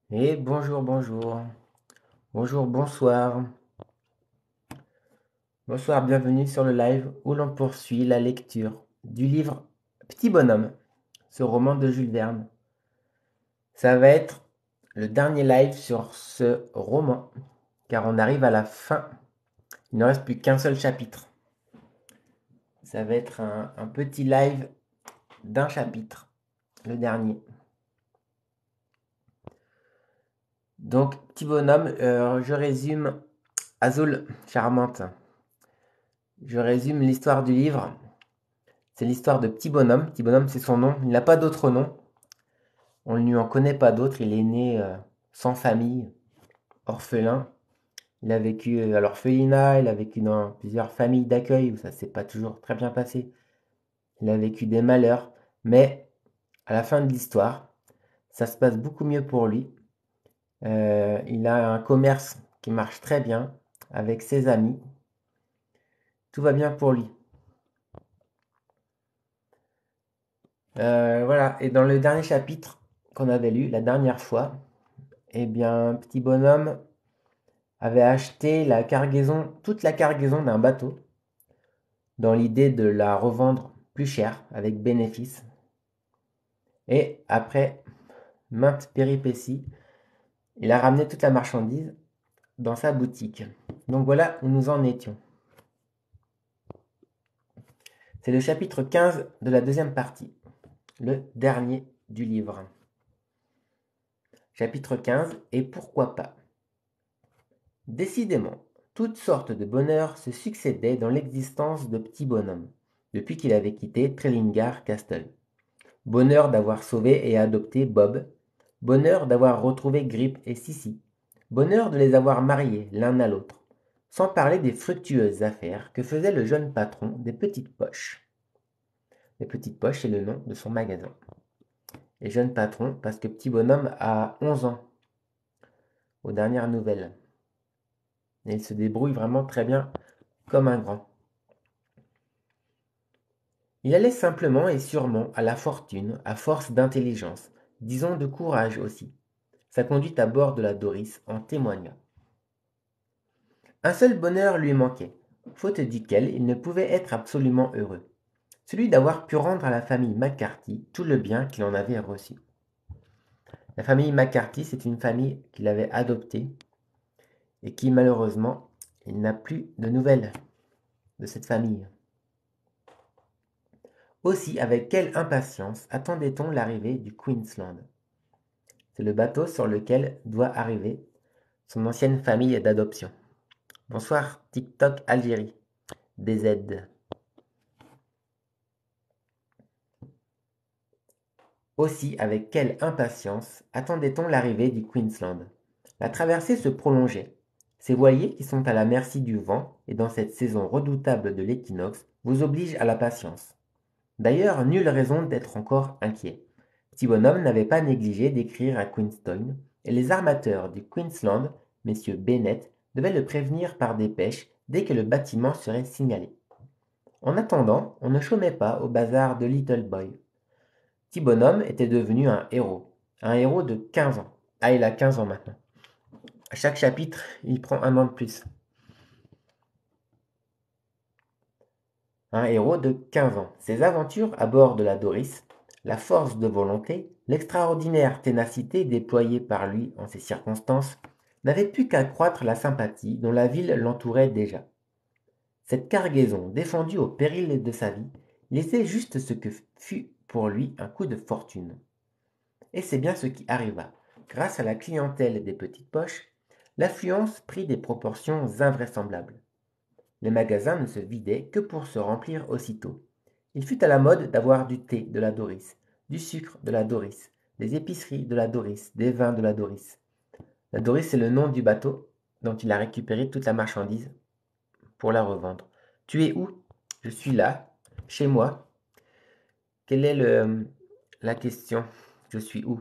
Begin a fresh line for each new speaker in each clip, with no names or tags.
Et bonjour, bonjour. Bonjour, bonsoir. Bonsoir, bienvenue sur le live où l'on poursuit la lecture du livre Petit Bonhomme, ce roman de Jules Verne. Ça va être le dernier live sur ce roman, car on arrive à la fin. Il ne reste plus qu'un seul chapitre. Ça va être un petit live d'un chapitre, le dernier. Donc, Petit Bonhomme, je résume Azul, charmante. Je résume l'histoire du livre. C'est l'histoire de Petit Bonhomme. Petit Bonhomme, c'est son nom. Il n'a pas d'autre nom. On ne lui en connaît pas d'autre. Il est né sans famille, orphelin. Il a vécu à l'orphelinat. Il a vécu dans plusieurs familles d'accueil où ça s'est pas toujours très bien passé. Il a vécu des malheurs. Mais à la fin de l'histoire, ça se passe beaucoup mieux pour lui. Il a un commerce qui marche très bien avec ses amis. Tout va bien pour lui. Voilà. Et dans le dernier chapitre qu'on avait lu, la dernière fois, eh bien, Petit Bonhomme avait acheté toute la cargaison d'un bateau, dans l'idée de la revendre plus cher, avec bénéfice. Et après maintes péripéties, il a ramené toute la marchandise dans sa boutique. Donc voilà où nous en étions. C'est le chapitre 15 de la deuxième partie, le dernier du livre. Chapitre 15, et pourquoi pas. Décidément, toutes sortes de bonheurs se succédaient dans l'existence de Petit Bonhomme, depuis qu'il avait quitté Trellingar Castle. Bonheur d'avoir sauvé et adopté Bob, bonheur d'avoir retrouvé Grip et Sissy, bonheur de les avoir mariés l'un à l'autre, sans parler des fructueuses affaires que faisait le jeune patron des Petites Poches. Les Petites Poches, c'est le nom de son magasin. Et jeune patron, parce que Petit Bonhomme a 11 ans, aux dernières nouvelles. Et il se débrouille vraiment très bien comme un grand. Il allait simplement et sûrement à la fortune à force d'intelligence, disons de courage aussi. Sa conduite à bord de la Doris en témoigna. Un seul bonheur lui manquait, faute duquel il ne pouvait être absolument heureux, celui d'avoir pu rendre à la famille McCarthy tout le bien qu'il en avait reçu. La famille McCarthy, c'est une famille qu'il avait adoptée et qui, malheureusement, il n'a plus de nouvelles de cette famille. Aussi, avec quelle impatience attendait-on l'arrivée du Queensland? C'est le bateau sur lequel doit arriver son ancienne famille d'adoption. Bonsoir, TikTok Algérie. DZ. Aussi, avec quelle impatience attendait-on l'arrivée du Queensland? La traversée se prolongeait. Ces voiliers qui sont à la merci du vent et dans cette saison redoutable de l'équinoxe vous obligent à la patience. D'ailleurs, nulle raison d'être encore inquiet. Petit Bonhomme n'avait pas négligé d'écrire à Queenstown, et les armateurs du Queensland, messieurs Bennett, devaient le prévenir par dépêche dès que le bâtiment serait signalé. En attendant, on ne chômait pas au bazar de Little Boy. Petit Bonhomme était devenu un héros de 15 ans. Ah, il a 15 ans maintenant. À chaque chapitre, il prend un an de plus. Un héros de 15 ans. Ses aventures à bord de la Doris, la force de volonté, l'extraordinaire ténacité déployée par lui en ces circonstances, n'avaient pu qu'accroître la sympathie dont la ville l'entourait déjà. Cette cargaison défendue au péril de sa vie laissait juste ce que fut pour lui un coup de fortune. Et c'est bien ce qui arriva. Grâce à la clientèle des petites poches, l'affluence prit des proportions invraisemblables. Les magasins ne se vidaient que pour se remplir aussitôt. Il fut à la mode d'avoir du thé de la Doris, du sucre de la Doris, des épiceries de la Doris, des vins de la Doris. La Doris, c'est le nom du bateau dont il a récupéré toute la marchandise pour la revendre. Tu es où? Je suis là, chez moi. Quelle est la question? Je suis où?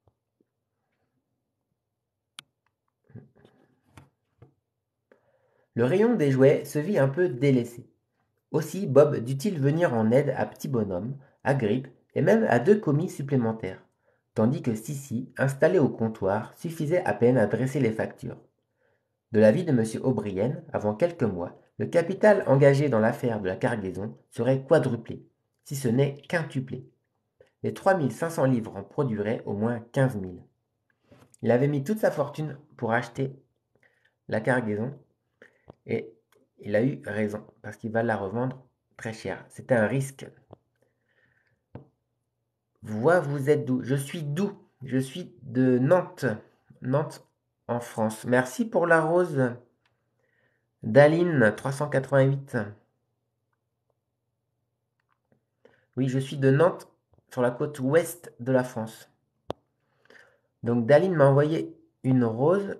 Le rayon des jouets se vit un peu délaissé. Aussi Bob dut-il venir en aide à Petit Bonhomme, à Grip et même à deux commis supplémentaires. tandis que Sissi, installée au comptoir, suffisait à peine à dresser les factures. De l'avis de M. O'Brien, avant quelques mois, le capital engagé dans l'affaire de la cargaison serait quadruplé, si ce n'est quintuplé. Les 3500 livres en produiraient au moins 15 000. Il avait mis toute sa fortune pour acheter la cargaison et il a eu raison parce qu'il va la revendre très cher. C'était un risque. Vous êtes d'où? Je suis d'où? Je suis de Nantes. Nantes en France. Merci pour la rose. Daline 388. Oui, je suis de Nantes sur la côte ouest de la France. Donc Daline m'a envoyé une rose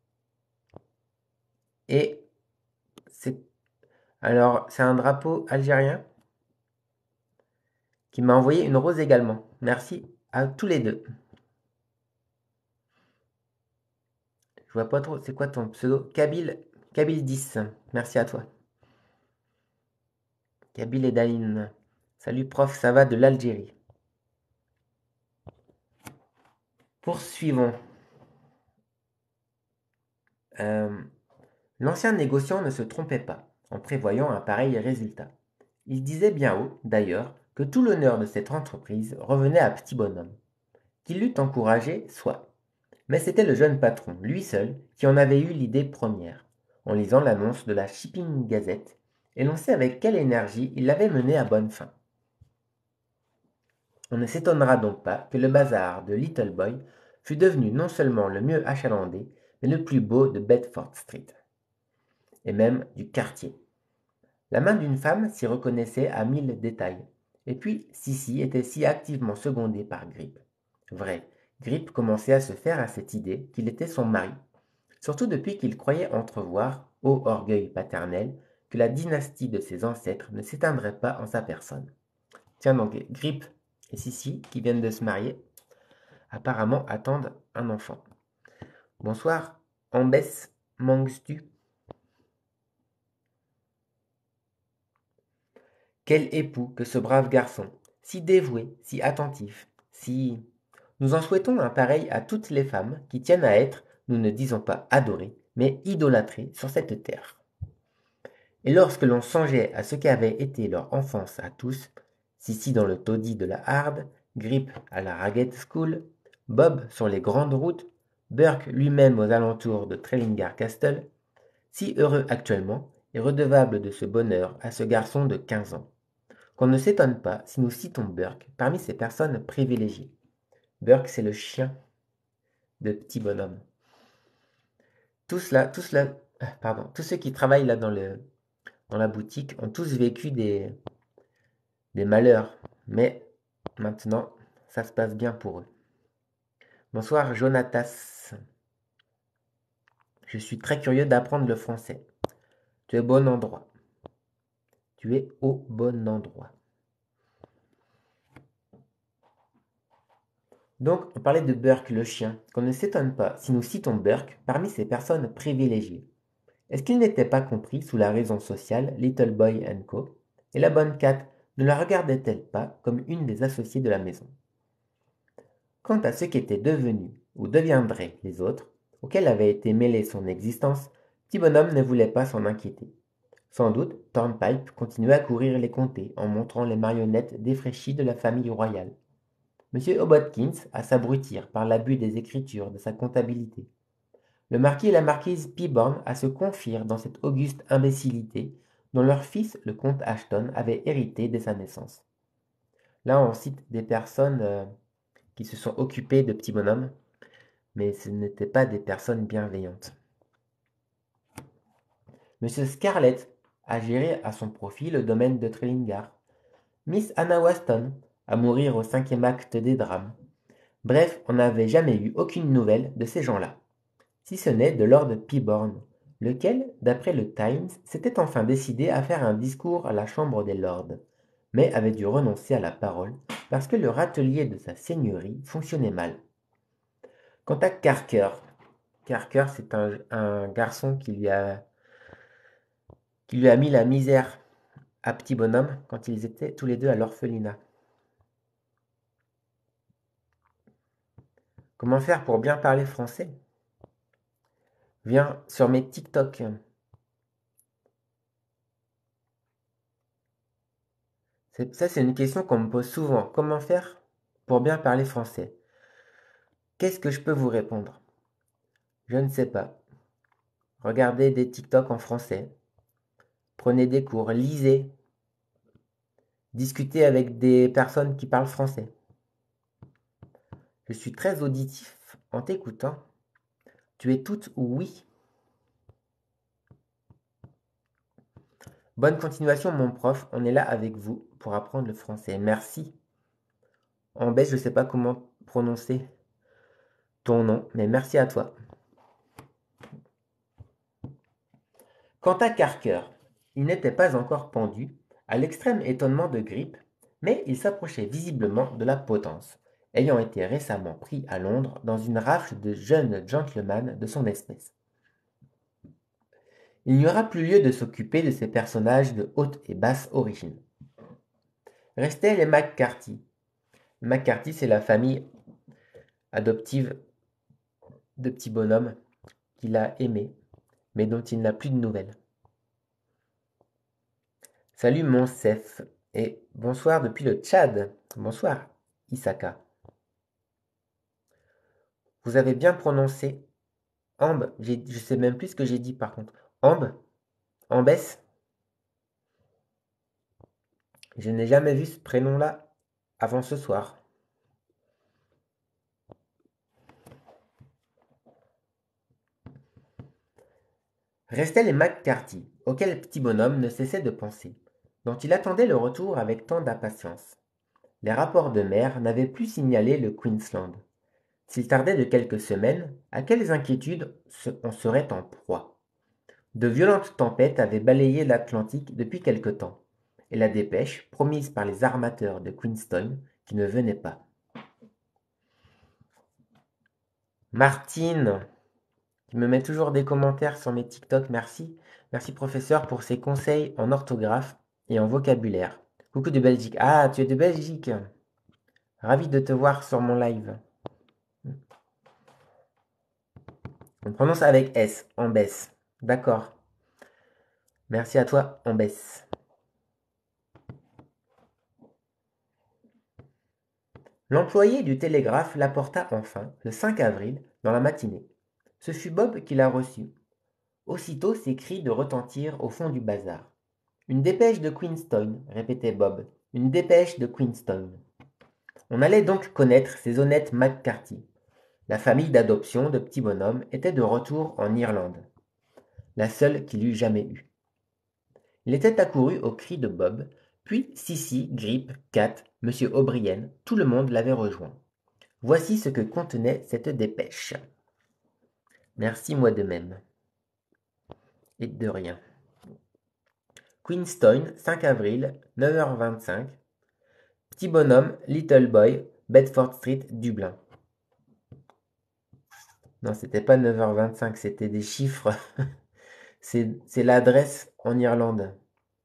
et c'est c'est un drapeau algérien qui m'a envoyé une rose également. Merci à tous les deux. Je vois pas trop, c'est quoi ton pseudo? Kabil 10. Merci à toi. Kabil et Daline. Salut prof, ça va de l'Algérie. Poursuivons. L'ancien négociant ne se trompait pas en prévoyant un pareil résultat. Il disait bien haut, d'ailleurs, que tout l'honneur de cette entreprise revenait à Petit Bonhomme. Qu'il l'eût encouragé, soit. Mais c'était le jeune patron, lui seul, qui en avait eu l'idée première, en lisant l'annonce de la Shipping Gazette, et l'on sait avec quelle énergie il l'avait menée à bonne fin. On ne s'étonnera donc pas que le bazar de Little Boy fût devenu non seulement le mieux achalandé, mais le plus beau de Bedford Street, et même du quartier. La main d'une femme s'y reconnaissait à 1000 détails, et puis Sissi était si activement secondée par Grip. Vrai, Grip commençait à se faire à cette idée qu'il était son mari, surtout depuis qu'il croyait entrevoir, ô orgueil paternel, que la dynastie de ses ancêtres ne s'éteindrait pas en sa personne. Tiens donc, Grip et Sissi, qui viennent de se marier, apparemment attendent un enfant. Bonsoir, Ambès Mangstu. Quel époux que ce brave garçon, si dévoué, si attentif, si... Nous en souhaitons un pareil à toutes les femmes qui tiennent à être, nous ne disons pas adorées, mais idolâtrées sur cette terre. Et lorsque l'on songeait à ce qu'avait été leur enfance à tous, Sissi dans le taudis de la Harde, Grip à la Ragged School, Bob sur les grandes routes, Burke lui-même aux alentours de Trellingar Castle, si heureux actuellement et redevable de ce bonheur à ce garçon de 15 ans, qu'on ne s'étonne pas si nous citons Burke parmi ces personnes privilégiées. Burke, c'est le chien de Petit Bonhomme. Tous ceux qui travaillent là dans la boutique ont tous vécu des malheurs, mais maintenant, ça se passe bien pour eux. Bonsoir, Jonatas. Je suis très curieux d'apprendre le français. Tu es au bon endroit. Tu es au bon endroit. Donc, on parlait de Burke, le chien, qu'on ne s'étonne pas si nous citons Burke parmi ces personnes privilégiées. Est-ce qu'il n'était pas compris sous la raison sociale Little Boy and Co. Et la bonne Cat ne la regardait-elle pas comme une des associées de la maison? Quant à ce qu'étaient devenus ou deviendraient les autres, auxquels avait été mêlée son existence, Petit Bonhomme ne voulait pas s'en inquiéter. Sans doute, Thornpipe continuait à courir les comtés en montrant les marionnettes défraîchies de la famille royale. M. Hobotkins à s'abrutir par l'abus des écritures de sa comptabilité. Le marquis et la marquise Peaborn à se confire dans cette auguste imbécilité dont leur fils, le comte Ashton, avait hérité dès sa naissance. Là, on cite des personnes qui se sont occupées de petits bonhommes, mais ce n'étaient pas des personnes bienveillantes. Monsieur Scarlett a géré à son profit le domaine de Trellingar. Miss Anna Waston à mourir au 5e acte des drames. Bref, on n'avait jamais eu aucune nouvelle de ces gens-là, si ce n'est de Lord Peaborn, lequel, d'après le Times, s'était enfin décidé à faire un discours à la Chambre des Lords, mais avait dû renoncer à la parole parce que le râtelier de sa seigneurie fonctionnait mal. Quant à Carker, c'est un garçon qui lui a mis la misère à Petit Bonhomme quand ils étaient tous les deux à l'orphelinat. Comment faire pour bien parler français? Viens sur mes TikTok. Ça, c'est une question qu'on me pose souvent. Comment faire pour bien parler français? Qu'est-ce que je peux vous répondre? Je ne sais pas. Regardez des TikTok en français. Prenez des cours, lisez, discutez avec des personnes qui parlent français. Je suis très auditif en t'écoutant. Tu es toute oui. Bonne continuation, mon prof. On est là avec vous pour apprendre le français. Merci. En baisse, je ne sais pas comment prononcer ton nom, mais merci à toi. Quant à Carker, il n'était pas encore pendu, à l'extrême étonnement de Grip, mais il s'approchait visiblement de la potence, ayant été récemment pris à Londres dans une rafle de jeunes gentlemen de son espèce. Il n'y aura plus lieu de s'occuper de ces personnages de haute et basse origine. Restaient les McCarthy. McCarthy, c'est la famille adoptive de petits bonhommes qu'il a aimés, mais dont il n'a plus de nouvelles. Salut Monsef, et bonsoir depuis le Tchad. Bonsoir Isaka. Vous avez bien prononcé Ambe, je sais même plus ce que j'ai dit par contre. Ambe? Ambès? Je n'ai jamais vu ce prénom-là avant ce soir. Restaient les McCarthy, auxquels petit bonhomme ne cessait de penser, dont il attendait le retour avec tant d'impatience. Les rapports de mer n'avaient plus signalé le Queensland. S'il tardait de quelques semaines, à quelles inquiétudes on serait en proie? De violentes tempêtes avaient balayé l'Atlantique depuis quelque temps, et la dépêche, promise par les armateurs de Queenstown, qui ne venait pas. Martine, qui me met toujours des commentaires sur mes TikTok, merci. Merci professeur pour ces conseils en orthographe et en vocabulaire. Coucou de Belgique. Ah, tu es de Belgique. Ravi de te voir sur mon live. On prononce avec S, en baisse. D'accord. Merci à toi, en baisse. L'employé du télégraphe l'apporta enfin, le 5 avril, dans la matinée. Ce fut Bob qui la reçut. Aussitôt ses cris de retentir au fond du bazar. Une dépêche de Queenstown, répétait Bob. Une dépêche de Queenstown. On allait donc connaître ces honnêtes McCarthy. La famille d'adoption de petits bonhommes était de retour en Irlande. La seule qu'il eût jamais eue. Il était accouru au cri de Bob, puis Sissy, Grip, Kat, Monsieur O'Brien, tout le monde l'avait rejoint. Voici ce que contenait cette dépêche. Merci moi de même. Et de rien. Queenstown, 5 avril, 9h25. Petit bonhomme, Little Boy, Bedford Street, Dublin. Non, c'était pas 9h25, c'était des chiffres. C'est l'adresse en Irlande.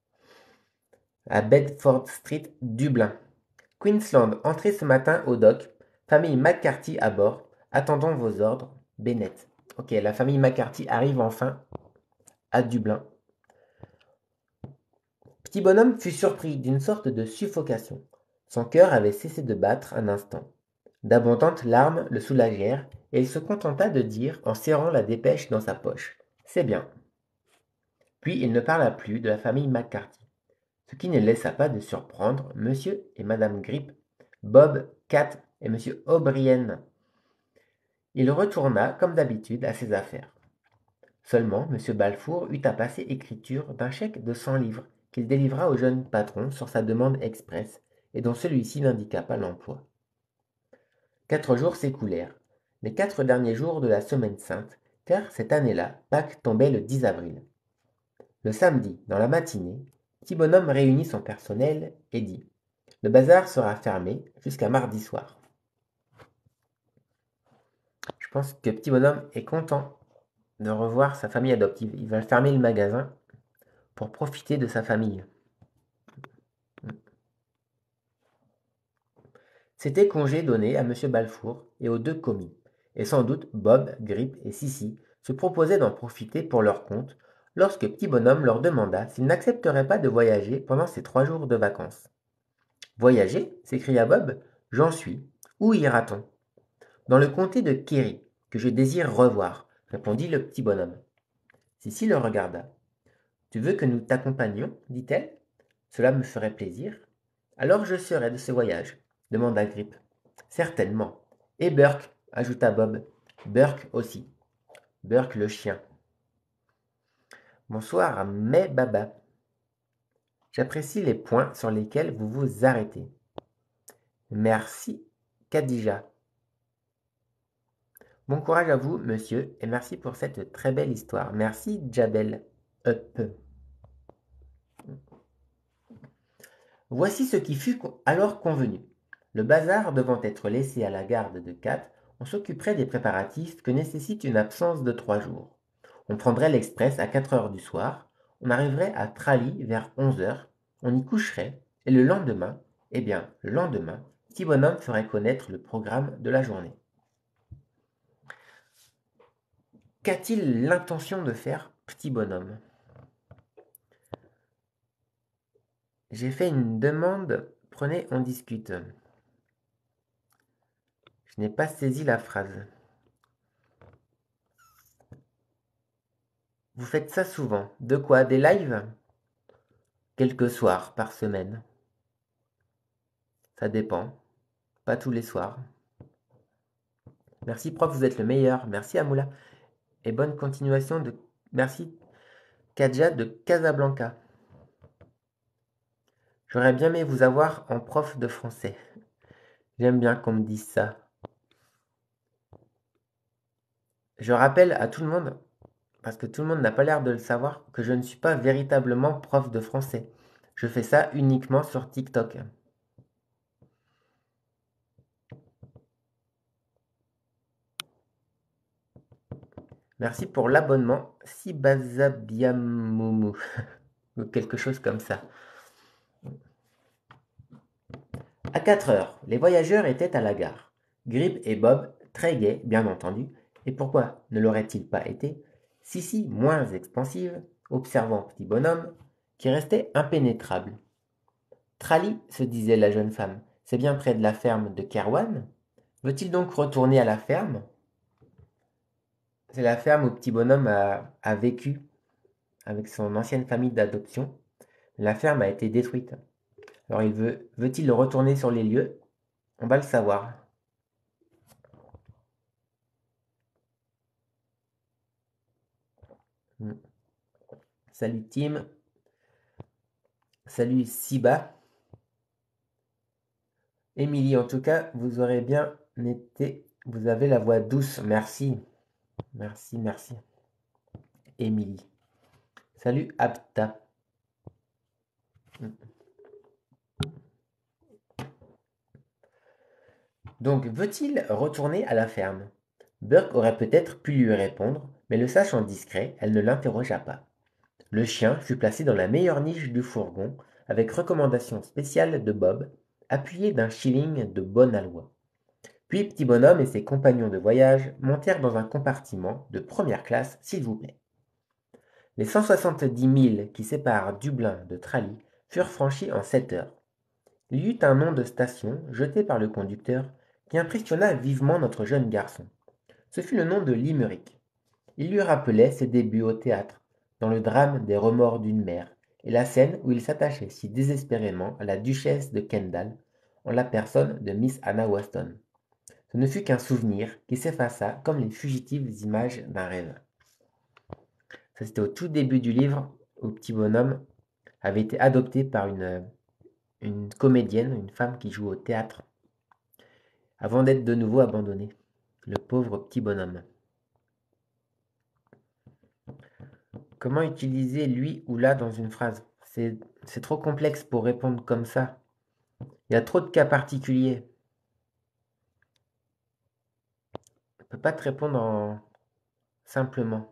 À Bedford Street, Dublin. Queensland, entrée ce matin au dock. Famille McCarthy à bord. Attendons vos ordres. Bennett. Ok, la famille McCarthy arrive enfin à Dublin. Petit bonhomme fut surpris d'une sorte de suffocation. Son cœur avait cessé de battre un instant. D'abondantes larmes le soulagèrent, et il se contenta de dire, en serrant la dépêche dans sa poche, « C'est bien. » Puis il ne parla plus de la famille McCarthy, ce qui ne laissa pas de surprendre Monsieur et Madame Grip, Bob, Kat et Monsieur O'Brien. Il retourna, comme d'habitude, à ses affaires. Seulement, Monsieur Balfour eut à passer écriture d'un chèque de 100 livres qu'il délivra au jeune patron sur sa demande express et dont celui-ci n'indiqua pas l'emploi. 4 jours s'écoulèrent, les 4 derniers jours de la Semaine Sainte, car cette année-là, Pâques tombait le 10 avril. Le samedi, dans la matinée, Petit Bonhomme réunit son personnel et dit « Le bazar sera fermé jusqu'à mardi soir. » Je pense que Petit Bonhomme est content de revoir sa famille adoptive. Il va fermer le magasin pour profiter de sa famille. C'était congé donné à M. Balfour et aux 2 commis, Et sans doute Bob, Grip et Sissi se proposaient d'en profiter pour leur compte lorsque Petit Bonhomme leur demanda s'ils n'accepteraient pas de voyager pendant ces 3 jours de vacances. Voyager? S'écria Bob. J'en suis. Où ira-t-on? Dans le comté de Kerry, que je désire revoir, répondit le petit bonhomme. Sissi le regarda. Tu veux que nous t'accompagnions? Dit-elle. Cela me ferait plaisir. Alors je serai de ce voyage, demanda Grip. Certainement. Et Burke, ajouta Bob. Burke aussi. Burke le chien. Bonsoir, mais Baba. J'apprécie les points sur lesquels vous vous arrêtez. Merci, Khadija. Bon courage à vous, monsieur, et merci pour cette très belle histoire. Merci, Jabel. Up. Voici ce qui fut alors convenu. Le bazar devant être laissé à la garde de Kat, on s'occuperait des préparatifs que nécessite une absence de 3 jours. On prendrait l'express à 4 heures du soir, on arriverait à Trali vers 11 heures, on y coucherait, et le lendemain, le lendemain, Petit Bonhomme ferait connaître le programme de la journée. Qu'a-t-il l'intention de faire, Petit Bonhomme? J'ai fait une demande, prenez, on discute. Je n'ai pas saisi la phrase. Vous faites ça souvent. De quoi? Des lives? Quelques soirs par semaine. Ça dépend. Pas tous les soirs. Merci prof, vous êtes le meilleur. Merci Amoula. Et bonne continuation de... Merci Kadja de Casablanca. J'aurais bien aimé vous avoir en prof de français. J'aime bien qu'on me dise ça. Je rappelle à tout le monde, parce que tout le monde n'a pas l'air de le savoir, que je ne suis pas véritablement prof de français. Je fais ça uniquement sur TikTok. Merci pour l'abonnement, Sibazabiamoumou, ou quelque chose comme ça. À 4 heures, les voyageurs étaient à la gare. Grip et Bob, très gais, bien entendu, et pourquoi ne l'auraient-ils pas été, Sissi, moins expansive, observant Petit Bonhomme, qui restait impénétrable. Trali, se disait la jeune femme, c'est bien près de la ferme de Kerwan. Veut-il donc retourner à la ferme? C'est la ferme où Petit Bonhomme a vécu avec son ancienne famille d'adoption. La ferme a été détruite. Alors veut-il retourner sur les lieux? On va le savoir. Salut Tim. Salut Siba. Émilie, en tout cas, vous aurez bien été. Vous avez la voix douce. Merci. Merci, merci. Émilie. Salut Apta. Donc, veut-il retourner à la ferme? Burke aurait peut-être pu lui répondre, mais le sachant discret, elle ne l'interrogea pas. Le chien fut placé dans la meilleure niche du fourgon, avec recommandation spéciale de Bob, appuyé d'un shilling de bonne aloi. Puis Petit Bonhomme et ses compagnons de voyage montèrent dans un compartiment de première classe, s'il vous plaît. Les 170 milles qui séparent Dublin de Trali furent franchis en 7 heures. Il y eut un nom de station jeté par le conducteur qui impressionna vivement notre jeune garçon. Ce fut le nom de Limerick. Il lui rappelait ses débuts au théâtre, dans le drame des remords d'une mère, et la scène où il s'attachait si désespérément à la duchesse de Kendall, en la personne de Miss Anna Weston. Ce ne fut qu'un souvenir qui s'effaça comme les fugitives images d'un rêve. Ça, c'était au tout début du livre où Petit Bonhomme avait été adopté par une comédienne, une femme qui joue au théâtre, avant d'être de nouveau abandonné. Le pauvre Petit Bonhomme. Comment utiliser lui ou là dans une phrase? C'est trop complexe pour répondre comme ça. Il y a trop de cas particuliers. Je ne peux pas te répondre simplement.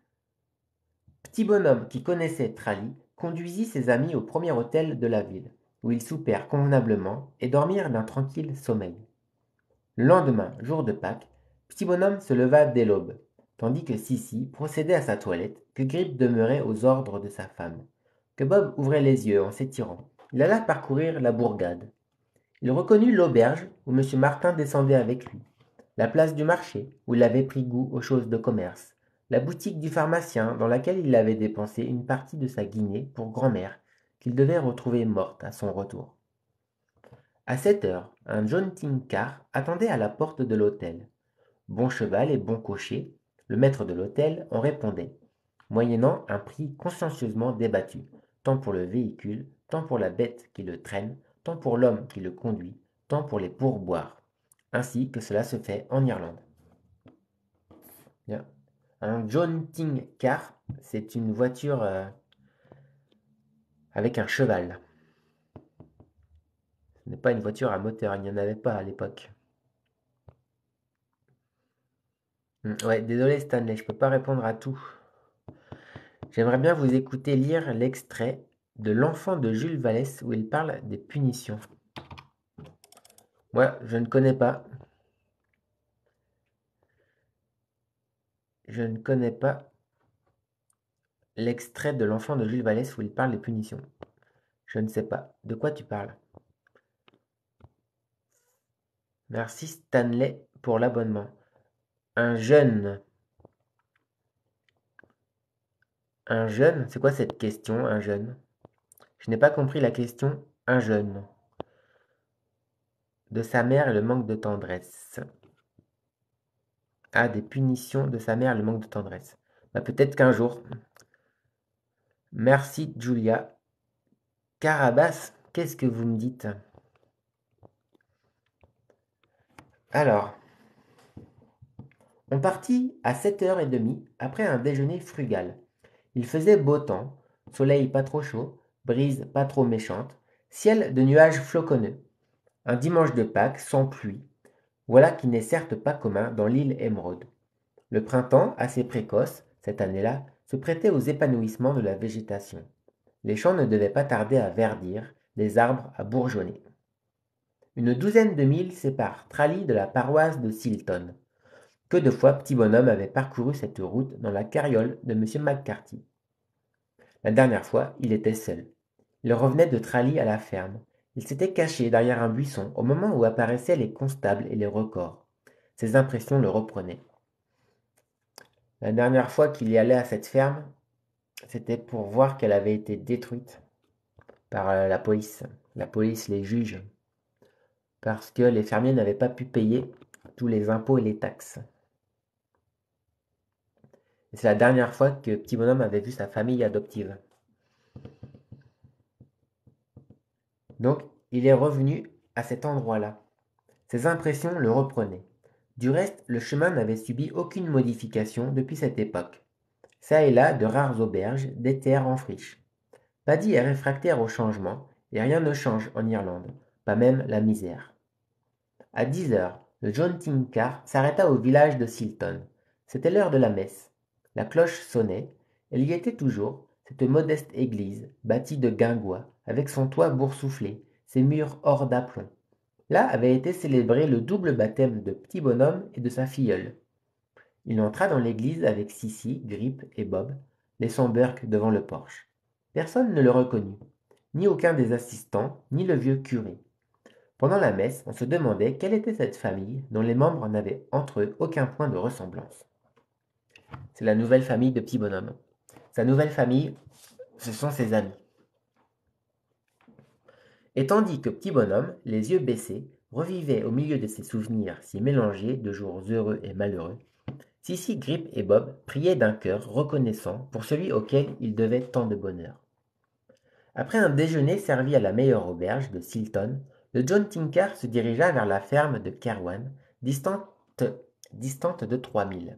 Petit Bonhomme, qui connaissait Trali, conduisit ses amis au premier hôtel de la ville. où ils soupèrent convenablement et dormirent d'un tranquille sommeil. Le lendemain, jour de Pâques, Petit Bonhomme se leva dès l'aube, tandis que Sissi procédait à sa toilette, que Grip demeurait aux ordres de sa femme, que Bob ouvrait les yeux en s'étirant. Il alla parcourir la bourgade. Il reconnut l'auberge où M. Martin descendait avec lui, la place du marché où il avait pris goût aux choses de commerce, la boutique du pharmacien dans laquelle il avait dépensé une partie de sa guinée pour grand-mère, qu'il devait retrouver morte à son retour. À 7 heures, un jaunting car attendait à la porte de l'hôtel. Bon cheval et bon cocher, le maître de l'hôtel en répondait, moyennant un prix consciencieusement débattu, tant pour le véhicule, tant pour la bête qui le traîne, tant pour l'homme qui le conduit, tant pour les pourboires, ainsi que cela se fait en Irlande. Bien. Un jaunting car, c'est une voiture avec un cheval. Ce n'est pas une voiture à moteur, il n'y en avait pas à l'époque. Ouais, désolé Stanley, je peux pas répondre à tout. J'aimerais bien vous écouter lire l'extrait de L'Enfant de Jules Vallès où il parle des punitions. Moi, je ne connais pas. Je ne connais pas l'extrait de L'Enfant de Jules Vallès où il parle des punitions. Je ne sais pas. De quoi tu parles? Merci Stanley pour l'abonnement. Un jeune. Un jeune? C'est quoi cette question, un jeune? Je n'ai pas compris la question. Un jeune. De sa mère et le manque de tendresse. Ah, des punitions de sa mère et le manque de tendresse. Bah, peut-être qu'un jour. Merci Julia. Carabas, qu'est-ce que vous me dites? Alors, on partit à 7h30 après un déjeuner frugal. Il faisait beau temps, soleil pas trop chaud, brise pas trop méchante, ciel de nuages floconneux. Un dimanche de Pâques sans pluie. Voilà qui n'est certes pas commun dans l'île Émeraude. Le printemps, assez précoce, cette année-là, se prêtait aux épanouissements de la végétation. Les champs ne devaient pas tarder à verdir, les arbres à bourgeonner. Une douzaine de milles séparent Tralee de la paroisse de Silton. Que de fois Petit Bonhomme avait parcouru cette route dans la carriole de M. McCarthy. La dernière fois, il était seul. Il revenait de Tralee à la ferme. Il s'était caché derrière un buisson au moment où apparaissaient les constables et les recors. Ses impressions le reprenaient. La dernière fois qu'il y allait à cette ferme, c'était pour voir qu'elle avait été détruite par la police. La police, les juges, parce que les fermiers n'avaient pas pu payer tous les impôts et les taxes. Et c'est la dernière fois que Petit Bonhomme avait vu sa famille adoptive. Donc, il est revenu à cet endroit-là. Ses impressions le reprenaient. Du reste, le chemin n'avait subi aucune modification depuis cette époque. Ça et là, de rares auberges, des terres en friche. Paddy est réfractaire au changement, et rien ne change en Irlande, pas même la misère. À 10 heures, le jaunting car s'arrêta au village de Silton. C'était l'heure de la messe. La cloche sonnait. Elle y était toujours, cette modeste église, bâtie de guingois, avec son toit boursouflé, ses murs hors d'aplomb. Là avait été célébré le double baptême de Petit Bonhomme et de sa filleule. Il entra dans l'église avec Sissi, Grip et Bob, laissant Burke devant le porche. Personne ne le reconnut, ni aucun des assistants, ni le vieux curé. Pendant la messe, on se demandait quelle était cette famille dont les membres n'avaient entre eux aucun point de ressemblance. C'est la nouvelle famille de Petit Bonhomme. Sa nouvelle famille, ce sont ses amis. Et tandis que Petit Bonhomme, les yeux baissés, revivait au milieu de ses souvenirs si mélangés de jours heureux et malheureux, Sissi, Grip et Bob priaient d'un cœur reconnaissant pour celui auquel ils devaient tant de bonheur. Après un déjeuner servi à la meilleure auberge de Silton, le jaunting car se dirigea vers la ferme de Kerwan, distante de 3000.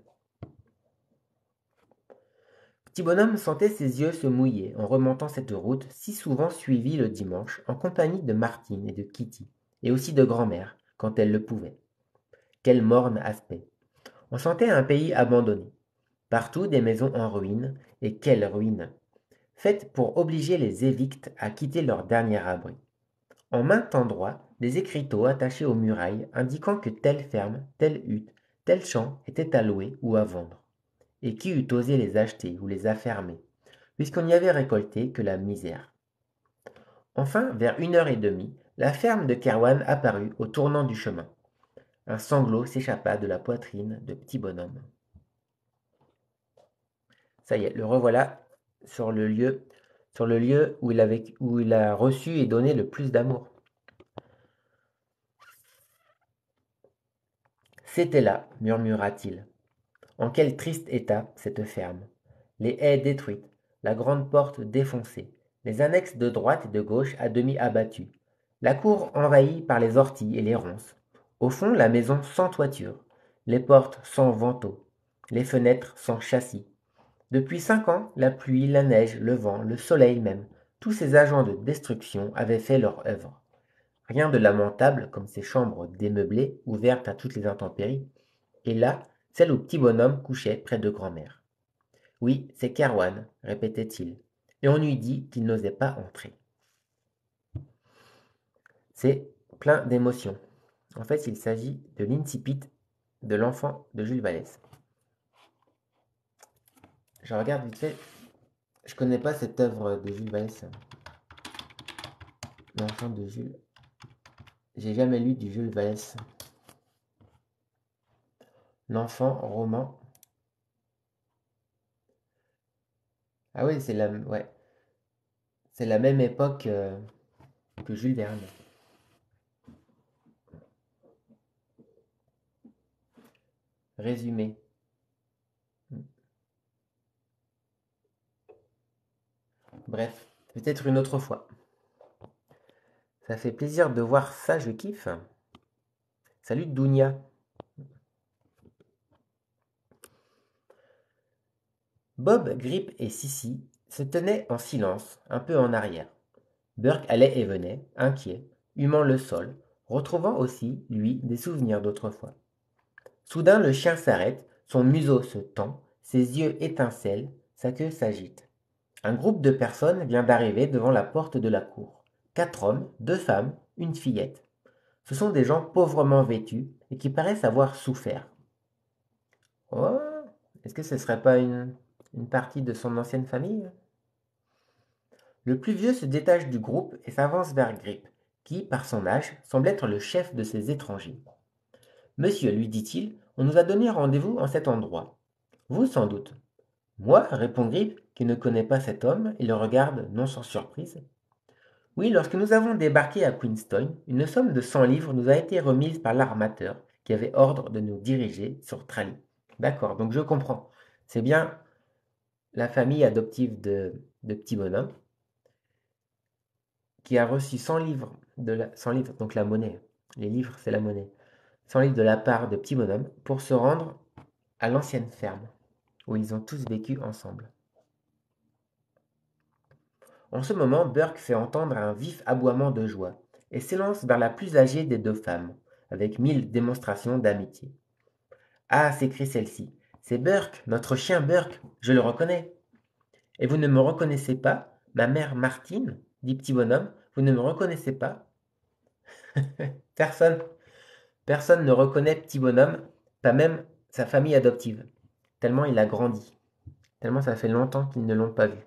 Petit Bonhomme sentait ses yeux se mouiller en remontant cette route si souvent suivie le dimanche en compagnie de Martine et de Kitty, et aussi de grand-mère, quand elle le pouvait. Quel morne aspect! On sentait un pays abandonné. Partout des maisons en ruine, et quelles ruines! Faites pour obliger les évicts à quitter leur dernier abri. En maint endroit, des écriteaux attachés aux murailles indiquant que telle ferme, telle hutte, tel champ étaient à louer ou à vendre, et qui eût osé les acheter ou les affermer, puisqu'on n'y avait récolté que la misère. Enfin, vers 1h30, la ferme de Kerwan apparut au tournant du chemin. Un sanglot s'échappa de la poitrine de Petit Bonhomme. Ça y est, le revoilà sur le lieu où il a reçu et donné le plus d'amour. C'était là, murmura-t-il. En quel triste état cette ferme. Les haies détruites, la grande porte défoncée, les annexes de droite et de gauche à demi abattues, la cour envahie par les orties et les ronces. Au fond, la maison sans toiture, les portes sans vantaux, les fenêtres sans châssis. Depuis 5 ans, la pluie, la neige, le vent, le soleil même, tous ces agents de destruction avaient fait leur œuvre. Rien de lamentable comme ces chambres démeublées, ouvertes à toutes les intempéries, et là, celle où Petit Bonhomme couchait près de grand-mère. Oui, c'est Kerwan, répétait-il, et on eût dit qu'il n'osait pas entrer. C'est plein d'émotions. En fait, il s'agit de l'incipit de l'enfant de Jules Vallès. Je regarde vite fait. Je connais pas cette œuvre de Jules Vallès. L'enfant de Jules. J'ai jamais lu du Jules Vallès. L'enfant roman. Ah oui, c'est la même époque que Jules Verne. Résumé. Bref, peut-être une autre fois. Ça fait plaisir de voir ça, je kiffe. Salut Dounia. Bob, Grip et Sissi se tenaient en silence, un peu en arrière. Burke allait et venait, inquiet, humant le sol, retrouvant aussi, lui, des souvenirs d'autrefois. Soudain, le chien s'arrête, son museau se tend, ses yeux étincellent, sa queue s'agite. Un groupe de personnes vient d'arriver devant la porte de la cour. 4 hommes, 2 femmes, une fillette. Ce sont des gens pauvrement vêtus et qui paraissent avoir souffert. Oh, est-ce que ce serait pas une partie de son ancienne famille? Le plus vieux se détache du groupe et s'avance vers Grip, qui, par son âge, semble être le chef de ces étrangers. Monsieur, lui dit-il, on nous a donné rendez-vous en cet endroit. Vous, sans doute. Moi, répond Grip, qui ne connaît pas cet homme et le regarde non sans surprise. Oui, lorsque nous avons débarqué à Queenstown, une somme de 100 livres nous a été remise par l'armateur, qui avait ordre de nous diriger sur Trally. D'accord, donc je comprends. C'est bien la famille adoptive de Petit Bonhomme qui a reçu 100 livres, 100 livres, donc la monnaie. Les livres, c'est la monnaie. 100 livres de la part de Petit Bonhomme pour se rendre à l'ancienne ferme, où ils ont tous vécu ensemble. En ce moment, Burke fait entendre un vif aboiement de joie et s'élance vers la plus âgée des 2 femmes, avec 1000 démonstrations d'amitié. Ah, s'écrie celle-ci, c'est Burke, notre chien Burke, je le reconnais. Et vous ne me reconnaissez pas, ma mère Martine, dit Petit Bonhomme, vous ne me reconnaissez pas? Personne, personne ne reconnaît Petit Bonhomme, pas même sa famille adoptive, tellement il a grandi, tellement ça fait longtemps qu'ils ne l'ont pas vu.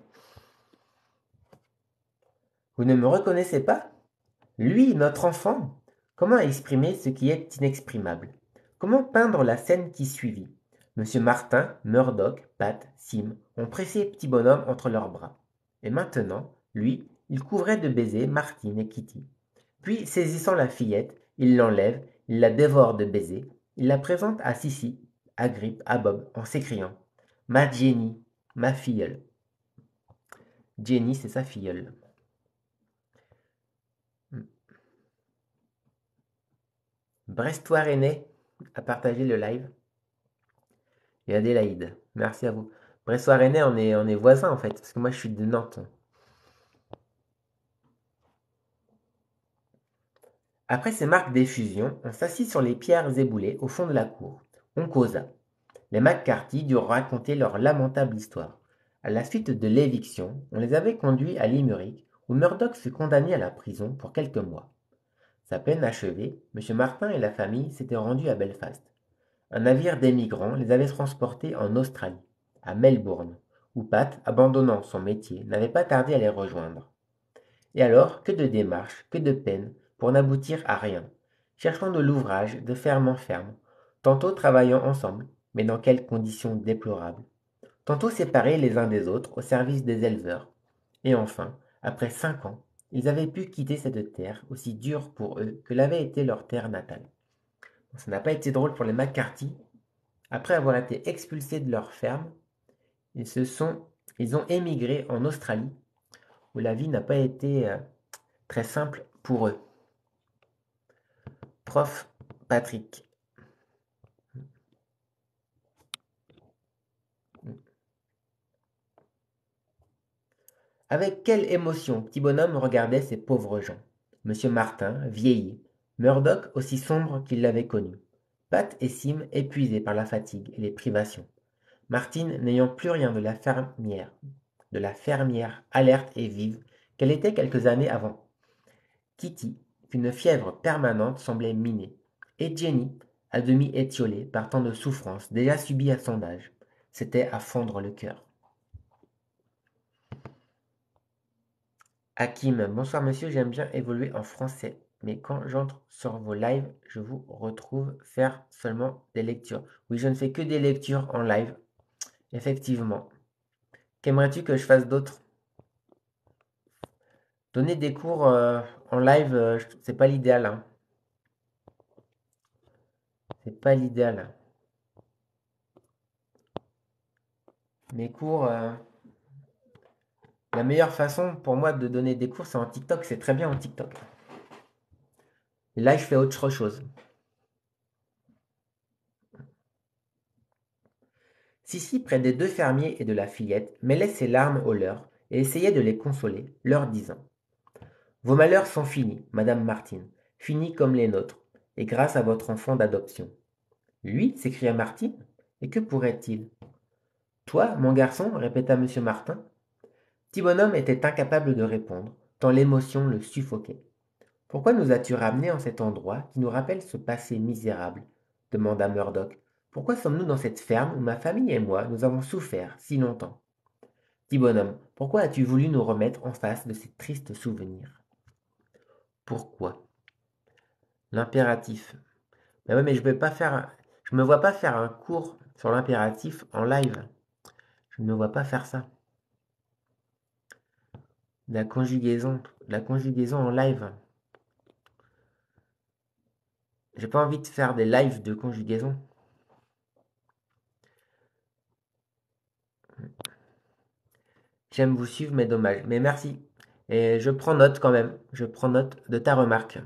Vous ne me reconnaissez pas? Lui, notre enfant? Comment exprimer ce qui est inexprimable? Comment peindre la scène qui suivit? Monsieur Martin, Murdoch, Pat, Sim ont pressé Petit Bonhomme entre leurs bras. Et maintenant, lui, il couvrait de baisers Martine et Kitty. Puis, saisissant la fillette, il l'enlève, il la dévore de baisers, il la présente à Sissi, à Grip, à Bob, en s'écriant « Ma Jenny, ma filleule ». Jenny, c'est sa filleule. Brestois René a partagé le live. Et Adélaïde, merci à vous. Brestois René, on est voisins en fait, parce que moi je suis de Nantes. Après ces marques d'effusion, on s'assit sur les pierres éboulées au fond de la cour. On causa. Les McCarthy durent raconter leur lamentable histoire. À la suite de l'éviction, on les avait conduits à Limerick, où Murdoch fut condamné à la prison pour quelques mois. Sa peine achevée, M. Martin et la famille s'étaient rendus à Belfast. Un navire d'émigrants les avait transportés en Australie, à Melbourne, où Pat, abandonnant son métier, n'avait pas tardé à les rejoindre. Et alors, que de démarches, que de peines, pour n'aboutir à rien, cherchant de l'ouvrage de ferme en ferme, tantôt travaillant ensemble, mais dans quelles conditions déplorables, tantôt séparés les uns des autres au service des éleveurs. Et enfin, après 5 ans, ils avaient pu quitter cette terre aussi dure pour eux que l'avait été leur terre natale. Ça n'a pas été drôle pour les McCarthy. Après avoir été expulsés de leur ferme, ils, ils ont émigré en Australie, où la vie n'a pas été très simple pour eux. Prof Patrick. Avec quelle émotion petit bonhomme regardait ces pauvres gens. Monsieur Martin, vieilli, Murdoch aussi sombre qu'il l'avait connu, Pat et Sim épuisés par la fatigue et les privations, Martine n'ayant plus rien de la fermière alerte et vive qu'elle était quelques années avant, Kitty, qu'une fièvre permanente semblait miner, et Jenny, à demi étiolée par tant de souffrances déjà subies à son âge. C'était à fondre le cœur. Hakim, bonsoir monsieur, j'aime bien évoluer en français, mais quand j'entre sur vos lives, je vous retrouve faire seulement des lectures. Oui, je ne fais que des lectures en live, effectivement. Qu'aimerais-tu que je fasse d'autre? Donner des cours en live, c'est pas l'idéal, hein. C'est pas l'idéal. Mes cours, la meilleure façon pour moi de donner des cours, c'est en TikTok. C'est très bien en TikTok. Et là, je fais autre chose. Sissi, près des deux fermiers et de la fillette, mêlait ses larmes aux leurs et essayait de les consoler, leur disant: Vos malheurs sont finis, Madame Martine, finis comme les nôtres, et grâce à votre enfant d'adoption. Lui, s'écria Martine, et que pourrait-il? Toi, mon garçon, répéta M. Martin. Petit bonhomme était incapable de répondre, tant l'émotion le suffoquait. Pourquoi nous as-tu ramenés en cet endroit qui nous rappelle ce passé misérable? Demanda Murdoch. Pourquoi sommes-nous dans cette ferme où ma famille et moi nous avons souffert si longtemps? Petit bonhomme, pourquoi as-tu voulu nous remettre en face de ces tristes souvenirs? Pourquoi? L'impératif. Mais ouais, mais je me vois pas faire un cours sur l'impératif en live. Je ne me vois pas faire ça. La conjugaison en live. J'ai pas envie de faire des lives de conjugaison. J'aime vous suivre, mais dommage. Mais merci. Et je prends note quand même. Je prends note de ta remarque.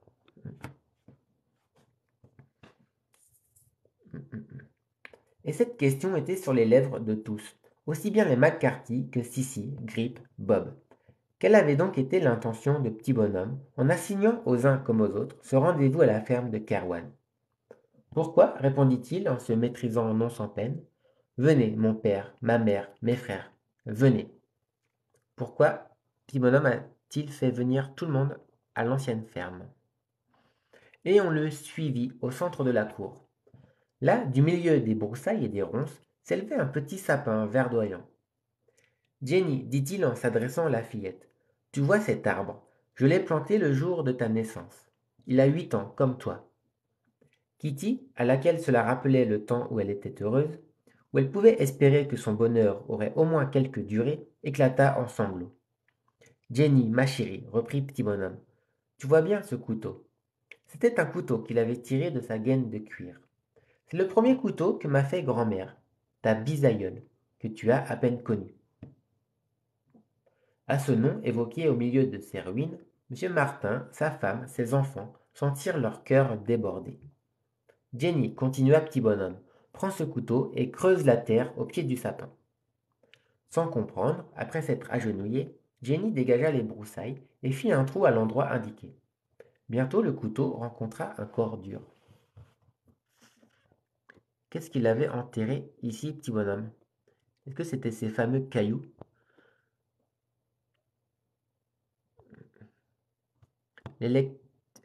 Et cette question était sur les lèvres de tous, aussi bien les McCarthy que Sissi, Grip, Bob. Quelle avait donc été l'intention de petit bonhomme en assignant aux uns comme aux autres ce rendez-vous à la ferme de Kerwan? Pourquoi, répondit-il en se maîtrisant non sans peine. Venez, mon père, ma mère, mes frères, venez. Pourquoi petit bonhomme a-t-il fait venir tout le monde à l'ancienne ferme? Et on le suivit au centre de la cour. Là, du milieu des broussailles et des ronces, s'élevait un petit sapin verdoyant. Jenny, dit-il en s'adressant à la fillette, tu vois cet arbre? Je l'ai planté le jour de ta naissance. Il a 8 ans, comme toi. Kitty, à laquelle cela rappelait le temps où elle était heureuse, où elle pouvait espérer que son bonheur aurait au moins quelque durée, éclata en sanglots. Jenny, ma chérie, reprit petit bonhomme, tu vois bien ce couteau. C'était un couteau qu'il avait tiré de sa gaine de cuir. C'est le premier couteau que m'a fait grand-mère, ta bisaïeule, que tu as à peine connue. À ce nom évoqué au milieu de ces ruines, M. Martin, sa femme, ses enfants sentirent leur cœur déborder. Jenny, continua petit bonhomme, prends ce couteau et creuse la terre au pied du sapin. Sans comprendre, après s'être agenouillée, Jenny dégagea les broussailles et fit un trou à l'endroit indiqué. Bientôt le couteau rencontra un corps dur. Qu'est-ce qu'il avait enterré ici, petit bonhomme? Est-ce que c'était ces fameux cailloux?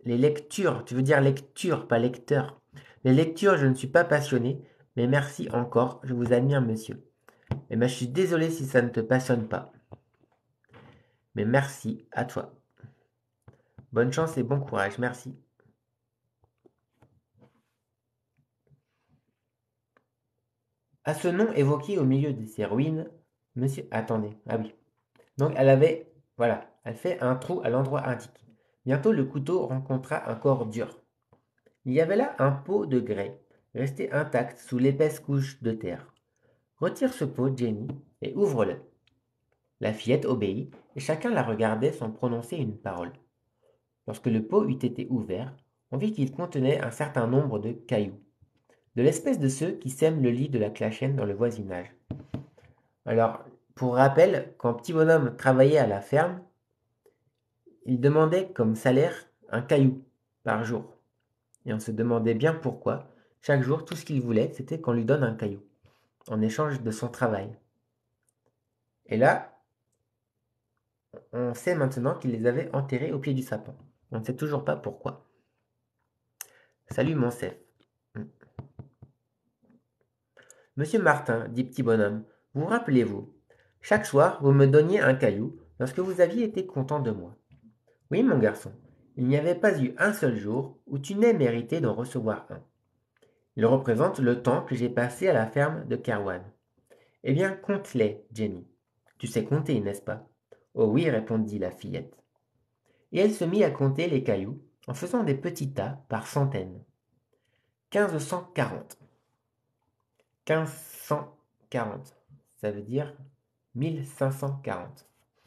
Les lectures, tu veux dire lecture, pas lecteur. Les lectures, je ne suis pas passionné, mais merci encore, je vous admire, monsieur. Eh bien, je suis désolé si ça ne te passionne pas. Mais merci à toi. Bonne chance et bon courage, merci. À ce nom évoqué au milieu de ces ruines, monsieur... Attendez, ah oui. Donc elle avait... Voilà, elle fait un trou à l'endroit indiqué. Bientôt le couteau rencontra un corps dur. Il y avait là un pot de grès, resté intact sous l'épaisse couche de terre. Retire ce pot, Jenny, et ouvre-le. La fillette obéit, et chacun la regardait sans prononcer une parole. Lorsque le pot eut été ouvert, on vit qu'il contenait un certain nombre de cailloux, de l'espèce de ceux qui sèment le lit de la clachène dans le voisinage. Alors, pour rappel, quand Petit Bonhomme travaillait à la ferme, il demandait comme salaire un caillou par jour. Et on se demandait bien pourquoi. Chaque jour, tout ce qu'il voulait, c'était qu'on lui donne un caillou, en échange de son travail. Et là, on sait maintenant qu'il les avait enterrés au pied du sapin. On ne sait toujours pas pourquoi. Salut Monsef. Monsieur Martin, dit Petit Bonhomme, vous rappelez-vous, chaque soir, vous me donniez un caillou lorsque vous aviez été content de moi. Oui, mon garçon, il n'y avait pas eu un seul jour où tu n'aies mérité d'en recevoir un. Il représente le temps que j'ai passé à la ferme de Kerwan. Eh bien, compte-les, Jenny. Tu sais compter, n'est-ce pas? Oh oui, répondit la fillette. Et elle se mit à compter les cailloux en faisant des petits tas par centaines. 1540. 1540. Ça veut dire 1540.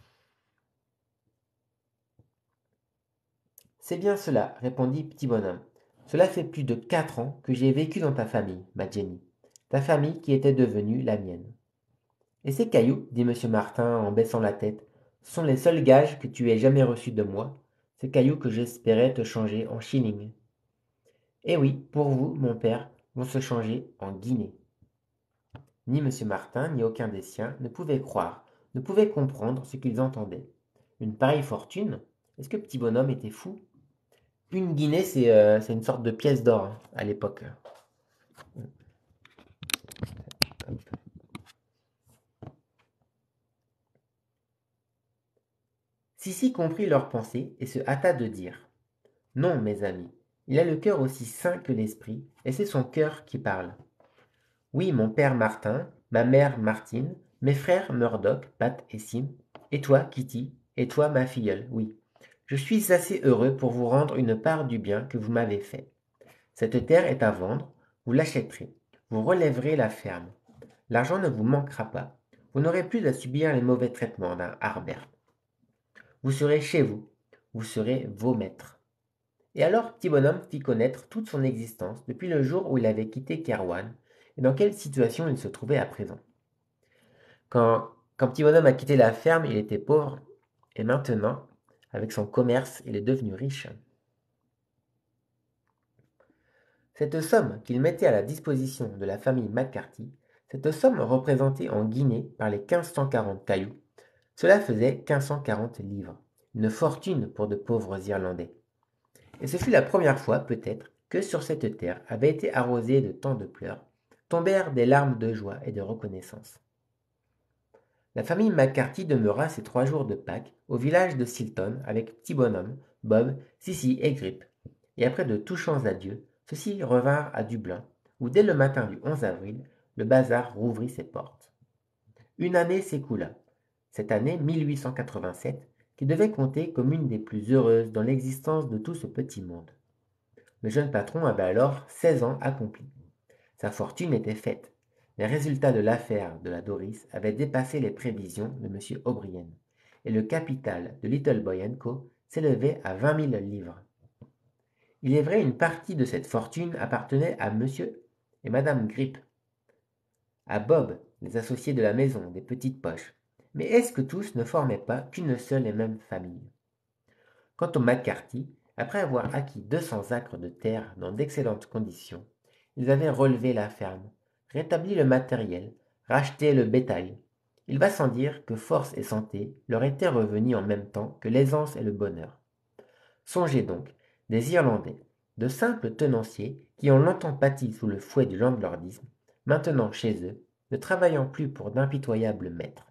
C'est bien cela, répondit Petit Bonhomme. Cela fait plus de 4 ans que j'ai vécu dans ta famille, ma Jenny. Ta famille qui était devenue la mienne. Et ces cailloux, dit monsieur Martin en baissant la tête, sont les seuls gages que tu aies jamais reçus de moi, ces cailloux que j'espérais te changer en shillings. Eh oui, pour vous, mon père, vont se changer en guinées. Ni monsieur Martin, ni aucun des siens ne pouvaient croire, ne pouvaient comprendre ce qu'ils entendaient. Une pareille fortune? Est-ce que Petit Bonhomme était fou? Une guinée, c'est une sorte de pièce d'or hein, à l'époque. Sissi comprit leurs pensées et se hâta de dire: Non, mes amis, il a le cœur aussi sain que l'esprit, et c'est son cœur qui parle. Oui, mon père Martin, ma mère Martine, mes frères Murdoch, Pat et Sim, et toi, Kitty, et toi, ma filleule, oui. Je suis assez heureux pour vous rendre une part du bien que vous m'avez fait. Cette terre est à vendre, vous l'achèterez, vous relèverez la ferme. L'argent ne vous manquera pas. Vous n'aurez plus à subir les mauvais traitements d'un Harbert. Vous serez chez vous, vous serez vos maîtres. Et alors Petit Bonhomme fit connaître toute son existence depuis le jour où il avait quitté Kerwan et dans quelle situation il se trouvait à présent. Quand Petit Bonhomme a quitté la ferme, il était pauvre, et maintenant, avec son commerce, il est devenu riche. Cette somme qu'il mettait à la disposition de la famille McCarthy, cette somme représentée en guinées par les 1540 cailloux, cela faisait 1540 livres, une fortune pour de pauvres Irlandais. Et ce fut la première fois, peut-être, que sur cette terre avait été arrosée de tant de pleurs, tombèrent des larmes de joie et de reconnaissance. La famille McCarthy demeura ces 3 jours de Pâques au village de Silton avec Petit Bonhomme, Bob, Sissy et Grip. Et après de touchants adieux, ceux-ci revinrent à Dublin, où dès le matin du 11 avril, le bazar rouvrit ses portes. Une année s'écoula, cette année 1887, qui devait compter comme une des plus heureuses dans l'existence de tout ce petit monde. Le jeune patron avait alors 16 ans accomplis. Sa fortune était faite. Les résultats de l'affaire de la Doris avaient dépassé les prévisions de M. O'Brien, et le capital de Little Boy Co. s'élevait à 20 000 livres. Il est vrai, une partie de cette fortune appartenait à M. et Mme Grip, à Bob, les associés de la maison, des petites poches. Mais est-ce que tous ne formaient pas qu'une seule et même famille? Quant aux McCarthy, après avoir acquis 200 acres de terre dans d'excellentes conditions, ils avaient relevé la ferme, rétabli le matériel, racheté le bétail. Il va sans dire que force et santé leur étaient revenues en même temps que l'aisance et le bonheur. Songez donc, Des Irlandais, de simples tenanciers qui ont longtemps pâti sous le fouet du landlordisme, maintenant chez eux, ne travaillant plus pour d'impitoyables maîtres.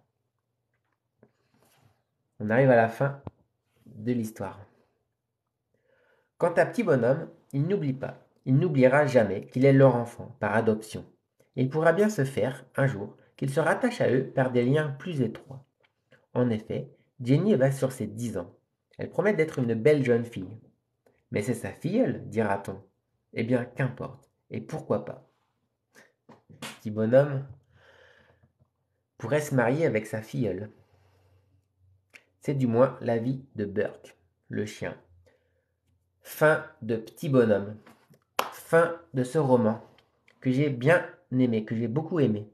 On arrive à la fin de l'histoire. Quant à Petit Bonhomme, il n'oublie pas, il n'oubliera jamais qu'il est leur enfant, par adoption. Il pourra bien se faire, un jour, qu'il se rattache à eux par des liens plus étroits. En effet, Jenny va sur ses 10 ans. Elle promet d'être une belle jeune fille. Mais c'est sa filleule, dira-t-on. Eh bien, qu'importe. Et pourquoi pas? Petit Bonhomme pourrait se marier avec sa filleule. C'est du moins l'avis de Burke, le chien. Fin de Petit Bonhomme. Fin de ce roman que j'ai bien aimé, que j'ai beaucoup aimé.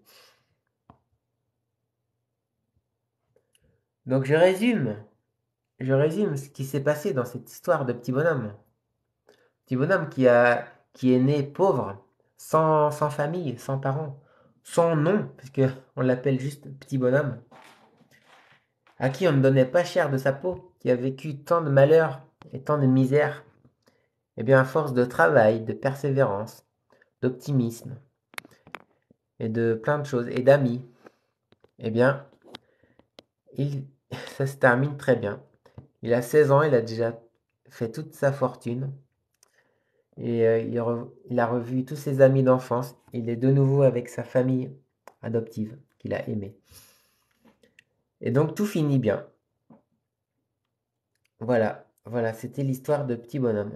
Donc je résume ce qui s'est passé dans cette histoire de Petit Bonhomme. Petit Bonhomme qui est né pauvre, sans famille, sans parents, sans nom, puisque on l'appelle juste Petit Bonhomme, à qui on ne donnait pas cher de sa peau, qui a vécu tant de malheurs et tant de misères. Eh bien, à force de travail, de persévérance, d'optimisme, et de plein de choses, et d'amis, eh bien, ça se termine très bien. Il a 16 ans, il a déjà fait toute sa fortune, et il a revu tous ses amis d'enfance. Il est de nouveau avec sa famille adoptive qu'il a aimée. Et donc tout finit bien. Voilà, voilà, c'était l'histoire de Petit Bonhomme.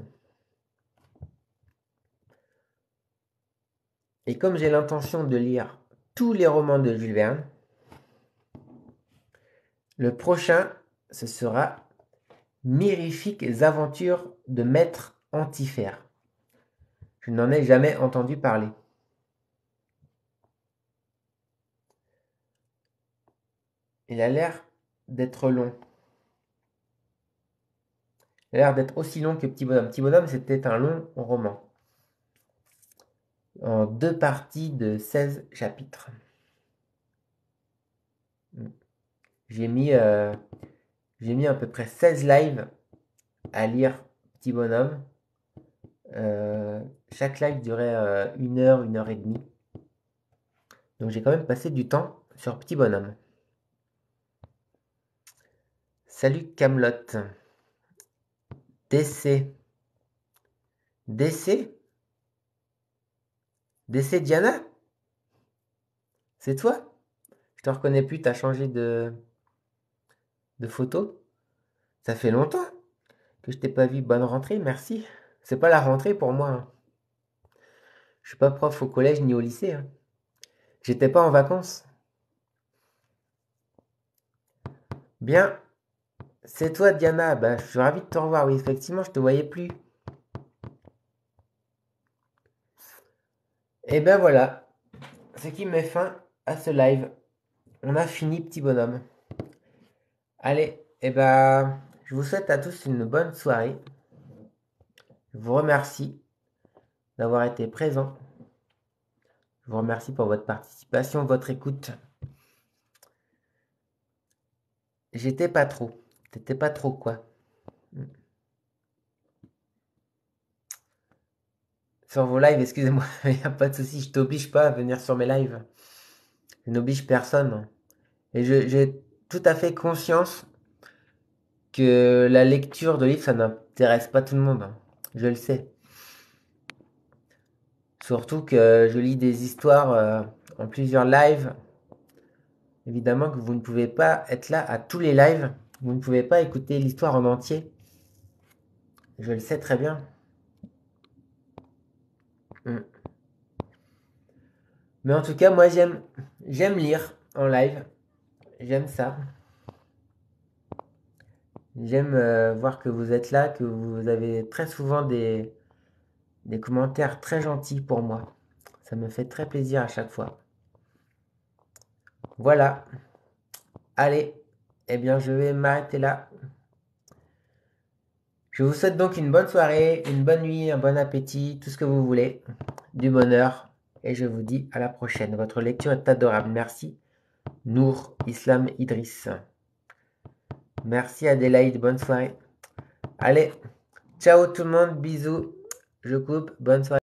Et comme j'ai l'intention de lire tous les romans de Jules Verne, le prochain, ce sera Mirifiques aventures de Maître Antifère. Je n'en ai jamais entendu parler. Il a l'air d'être long. Il a l'air d'être aussi long que Petit Bonhomme. Petit Bonhomme, c'était un long roman. En 2 parties de 16 chapitres. J'ai mis à peu près 16 lives à lire Petit Bonhomme. Chaque live durait 1 heure et demie. Donc j'ai quand même passé du temps sur Petit Bonhomme. Salut Camelot. DC. DC? DC Diana? C'est toi? Je te reconnais plus, t'as changé de photo. Ça fait longtemps que je t'ai pas vu. Bonne rentrée, merci. C'est pas la rentrée pour moi, hein. Je suis pas prof au collège ni au lycée, hein. J'étais pas en vacances. Bien, c'est toi Diana. Bah, je suis ravi de te revoir. Oui, effectivement, je te voyais plus. Et ben voilà, ce qui met fin à ce live. On a fini, Petit Bonhomme. Allez, et ben, je vous souhaite à tous une bonne soirée. Je vous remercie d'avoir été présent. Je vous remercie pour votre participation, votre écoute. J'étais pas trop. T'étais pas trop quoi? Sur vos lives, excusez-moi, il n'y a pas de souci, je t'oblige pas à venir sur mes lives. Je n'oblige personne. Et j'ai tout à fait conscience que la lecture de livres, ça n'intéresse pas tout le monde. Je le sais. Surtout que je lis des histoires en plusieurs lives. Évidemment que vous ne pouvez pas être là à tous les lives. Vous ne pouvez pas écouter l'histoire en entier. Je le sais très bien. Mm. Mais en tout cas, moi j'aime lire en live. J'aime ça. J'aime voir que vous êtes là, que vous avez très souvent des commentaires très gentils pour moi. Ça me fait très plaisir à chaque fois. Voilà. Allez, eh bien je vais m'arrêter là. Je vous souhaite donc une bonne soirée, une bonne nuit, un bon appétit, tout ce que vous voulez, du bonheur. Et je vous dis à la prochaine. Votre lecture est adorable. Merci. Nour Islam Idriss. Merci Adélaïde, bonne soirée. Allez, Ciao tout le monde, bisous. Je coupe, bonne soirée.